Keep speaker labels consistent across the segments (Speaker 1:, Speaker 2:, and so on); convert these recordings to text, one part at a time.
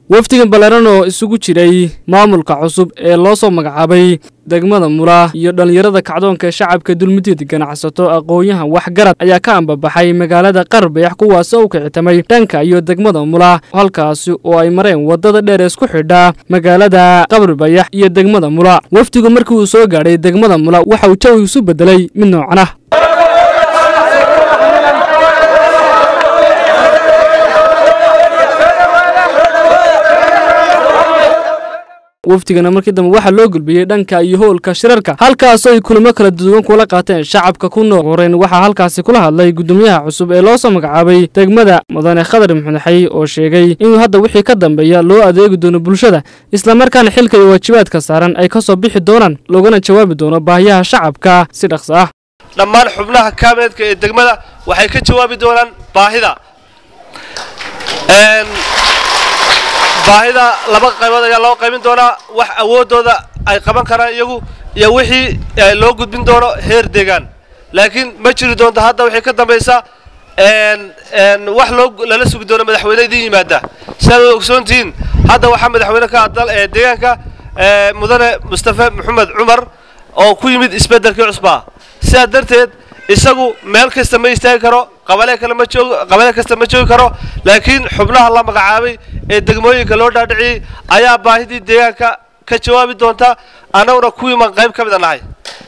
Speaker 1: wafdigan ballaaran oo isugu jiray maamulka cusub ee loo soo magacaabay degmada Mula iyo dhalinyarada kacdoonka ee shacabka dulmudid ganacsato aqoonyahan waxgarad ayaa ka ambabaxay magaalada Qarbeex kuwaas oo ka xitamay dhanka iyo degmada Mula halkaas oo ay mareen wadada dheer isku xidha magaalada Qarbeex iyo degmada Mula wafdigu markii uu soo gaaray degmada Mula waxa uu jawi isu bedelay mid noocan ah waftigana markii dambe waxa loo gulbiyay dhanka iyo hoolka shirarka halkaas oo ay kulamo kala duwan kula qaateen shacabka ku nool horeen waxa halkaas kula hadlay gudoomiyaha cusub ee loo soo magacaabay degmada Mudane Khadar Maxamed oo sheegay in hadda wixii ka dambeeya loo adeegi doono bulshada isla markaana xilka iyo waajibaadka saaran ay ka soo bixi doonaan loogana jawaabi doono baahiyaha shacabka si dhaqso ah
Speaker 2: dhammaan xubnaha kaameedka ee degmada waxay ka jawaabi doonaan baahida baahida laba qaybood ayaa loo qaybin doonaa wax awoodooda ay qaban karaan iyagu iyo wixii loo gudbin doono heer deegaan laakiin ma jiri doonto hadda wixii ka dambaysa wax lala sugi doono madaxweynaha yimaada sidaad ogsoontiin hadda waxa madaxweyne ka dal ee deegaanka mudane Mustafa Maxamed Umar oo ku yimid isbedelkii cusbaa sidaa darteed isagu meel kasta ma istaagi karo qabale kasta ma joogi karo laakiin xubnaha la magacaabay ee degmooyinka loo dhaadhiciyay ayaa baahidii deegaanka ka jawaabi doonta anaguna ku iman qayb ka mid nahay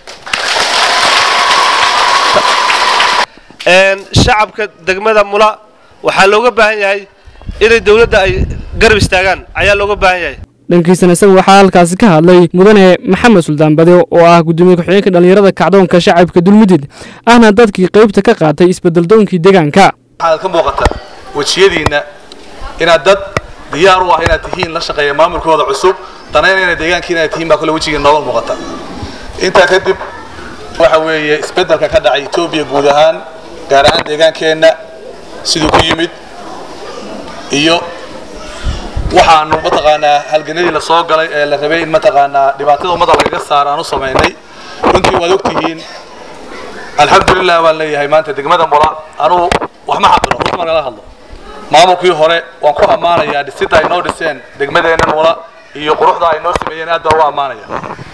Speaker 2: shacabka degmada Mula waxa looga baahan yahay inay dawladda ay garab istaagaan ayaa looga baahan yahay
Speaker 1: dhankiisana isagu waxa halkaas ka hadlay mudane Maxamed Suldaan Bade oo ah gudoomiye ku-xigeenka dhalinyarada kacdoonka shacabka dulmudid ahna dadkii qaybta ka qaatay isbedel doonkii deegaanka
Speaker 3: waxaad ka muuqata wajiyadiina inaad dad diyaar u ah inaad tihiin la shaqeeya maamulkooda cusub tanayna deegaankiina ay tihiin baa kale wajigeena nooga muuqata inta kadib waxa weeye isbedelka ka dhacay Itoobiya guud ahaan gaar ahaan deegaankeena sidoo ku yimid iyo waxaanu mataqaanaa halganadii la soo galay ee la rabay in mataqaanaa dhibaatada umada laga saaraan u sameeynay runtii waad ogtihiin alxamdulillah waan leeyahay maanta degmada Mula anu wax ma xaqiro wax ma laga hadlo maamulkii hore waan ku amaanayaa dhisida ay noo dhiseen degmadeena Mula iyo quruxda ay noo sameeyeen aad baan u amaanaya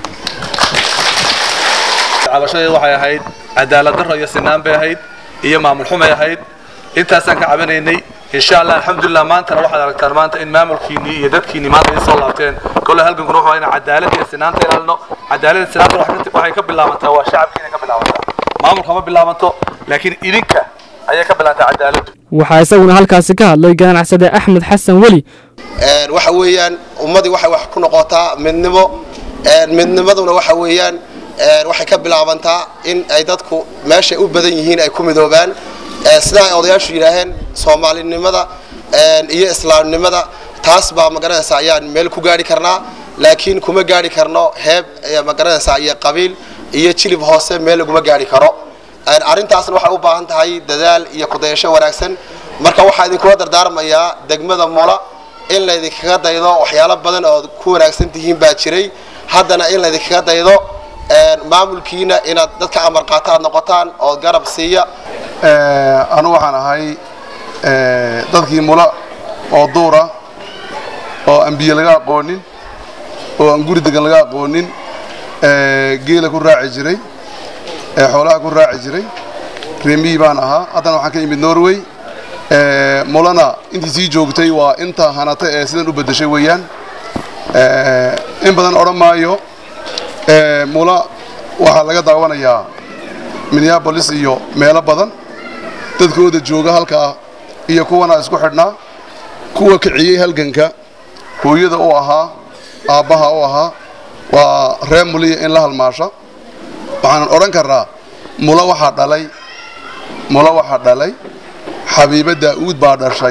Speaker 3: cabashadeedu waxay ahayd cadaalad darro iyo sinaan bay ahayd iyo maamul xumo ay ahayd intaasaan ka cabanaynay إن شاء الله الحمد لله ما أنت واحد على كتر ما أنت إن مامل كيني يدكيني ما أنت يصلاتين كل هالجن نروح هنا عدالة السنان تلالنا عدالة السنان واحد كبل لامته هو الشعب كيني كبل لامته مامل كمان بل لامته لكن إليك أي كبل أنت عدالة
Speaker 1: وحاسون هالكاسكة الله يجان عسد أحمد حسن ولي
Speaker 4: وحويان وماضي واحد كنا قاطع من نمضنا وحويان واحد كبل لامته إن أيدتكو ماشي أبدين هنا يكون ذوبان sidaa odayaashu yiraahdeen Soomaalinimada iyo Islaamnimada taas baa magaranaysa ayaan meel ku gaari karnaa laakiin kuma gaari karno heeb magaranaysa iyo qabiil iyo jilib hoose meel kuma gaari karo arintaasna waxa u baahan tahay dadaal iyo kudaysho wanaagsan marka waxa idin ku dardaarmayaa degmada Mula in la idinkaga daydo waxyaalo badan oo ku wanaagsan tihiin baa jiray haddana in la idinkaga daydo maamulkiina inaad dadka amar qaataan noqotaan oo garab siiya
Speaker 5: أنا وحنا هاي dadkii Mula oo duura oo ambiye laga aqoonin oo aan guri degan laga aqoonin geela ku raaci jiray xoolaha ku raaci jiray reemi baan ahaa haddana waxaan ka imid Norway Mulana intii sii joogtay waa inta hanata ee sidan u bedeshay weeyaan in badan oran maayo Mula waxa laga daawanayaa Minneapolis iyo meelo badan dadkooda jooga halka iyo kuwana isku xidhnaa kuwa kiciyay halganka hooyada oo ahaa aabaha oo ahaa waa reer Mula in la halmaasha waxaan oran karaa Mula waxa dhalay Xabiiba Daawud baa dhashay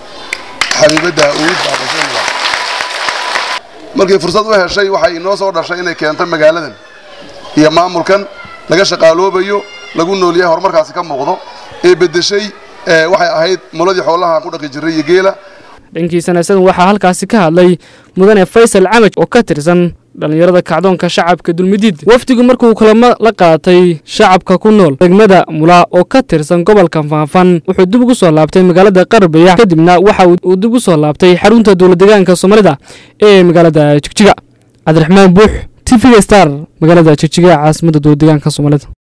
Speaker 5: markii fursad u heshay waxay inoo soo dhashay inay keento magaaladan iyo maamulkan laga shaqaaloobayo lagu noolyahay horumarkaasi ka muuqdo ee bedeshay waxay ahayd Muladii xoolaha ku dhaqi jiray geela
Speaker 1: dhankiisana isagu waxa halkaas ka hadlay mudane Faysal Camaj oo ka tirsan dhalinyarada kacdoonka shacabka dulmidiid wafdigu markuu kulamo la qaatay shacabka ku nool degmada Mula oo ka tirsan gobolka Faafan wuxuu dib ugu soo laabtay magaalada Qarbeya kadibna waxa uu dib ugu soo laabtay xarunta dowladda deegaanka Soomaalida ee magaalada Jigjiga Cabdiraxmaan Buux TV Star magaalada Jigjiga caasimada dowladda deegaanka Soomaalida